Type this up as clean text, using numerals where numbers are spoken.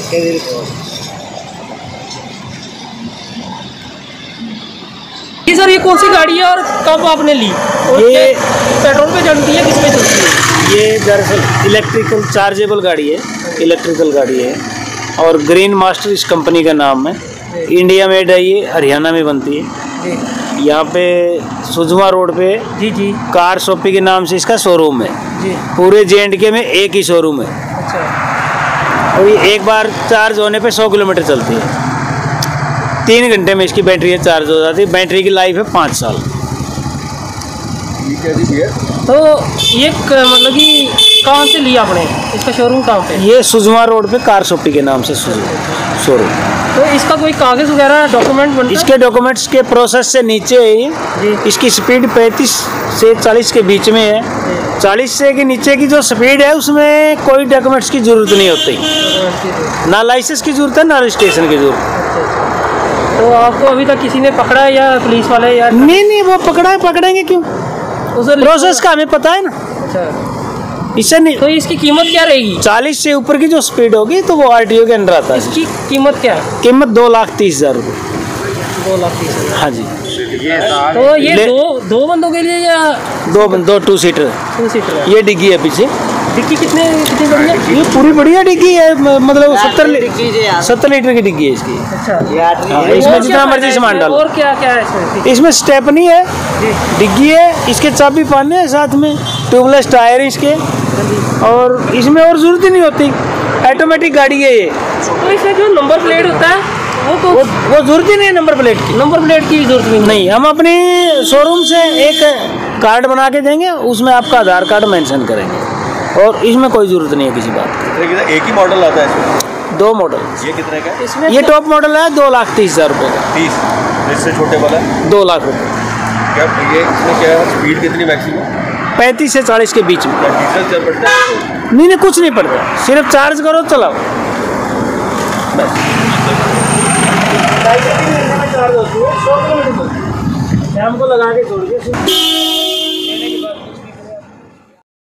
ये सर, ये कौन सी गाड़ी है और कब आपने ली? और ये पेट्रोल पे चलती है, किस पे चलती है? ये दरअसल इलेक्ट्रिकल चार्जेबल गाड़ी है, इलेक्ट्रिकल गाड़ी है और ग्रीन मास्टर इस कंपनी का नाम है। इंडिया मेड है, ये हरियाणा में बनती है। यहाँ पे सुजमा रोड पे जी कार शॉपी के नाम से इसका शोरूम है जी। पूरे J&K में एक ही शोरूम है। अच्छा। और ये एक बार चार्ज होने पे 100 किलोमीटर चलती है। 3 घंटे में इसकी बैटरी चार्ज हो जाती है। बैटरी की लाइफ है 5 साल। तो ये मतलब कि कहाँ से लिया आपने? इसका शोरूम कहाँ पे? ये सुजमा रोड पे कार शॉपी के नाम से शोरूम। तो इसका कोई कागज़ वगैरह डॉक्यूमेंट बनता है? इसके डॉक्यूमेंट्स के प्रोसेस से नीचे है ये जी। इसकी स्पीड 35 से 40 के बीच में है। 40 से के नीचे की जो स्पीड है उसमें कोई डॉक्यूमेंट्स की जरूरत नहीं होती, ना लाइसेंस की जरूरत है ना रजिस्ट्रेशन की जरूरत। तो आपको अभी तक किसी ने पकड़ा है या पुलिस वाले या? नहीं, वो पकड़ा है, पकड़ेंगे क्यों? प्रोसेस का हमें पता है ना। अच्छा। इससे नहीं। तो इसकी कीमत क्या रहेगी? 40 से ऊपर की जो स्पीड होगी तो वो RTO के अंडर आता है। इसकी कीमत क्या है? कीमत 2,30,000 रुपये। 2,30,000। हाँ जी। तो ये दो बंदों के लिए या? दो 2 सीटर। 2 सीटर। ये डिग्गी है पीछे। डिग्गी कितनी बढ़िया? ये पूरी बढ़िया डिग्गी है, मतलब 70 लीटर की डिग्गी है इसकी। अच्छा। हाँ, इसमें जितना मर्जी सामान डालो। और क्या क्या है इसमें? इसमें स्टेपनी है, डिग्गी है, इसके चाबी पाने हैं साथ में, ट्यूबलेस टायर इसके, और इसमें और जरूरत ही नहीं होती। ऑटोमेटिक गाड़ी है ये। तो इसमें जो नंबर प्लेट होता है वो जरूरत ही नहीं है नंबर प्लेट की। नंबर प्लेट की जरूरत नहीं, हम अपनी शोरूम से एक कार्ड बना के देंगे, उसमें आपका आधार कार्ड मेंशन करेंगे और इसमें कोई जरूरत नहीं है किसी बात की। एक ही मॉडल आता है इसमें? 2 मॉडल। ये कितने का है? इसमें ये टॉप मॉडल है 2,30,000 रुपये का। 30। इससे छोटे वाला 2 लाख रुपये। क्या ये इसमें क्या है? स्पीड कितनी मैक्सिमम? 35 से 40 के बीच में। डीजल चल पड़ता है? नहीं, कुछ नहीं पड़ता, सिर्फ चार्ज करो चलाओ बस। चार्ज होती है 100 किलोमीटर। शाम को लगा के छोड़ दिए।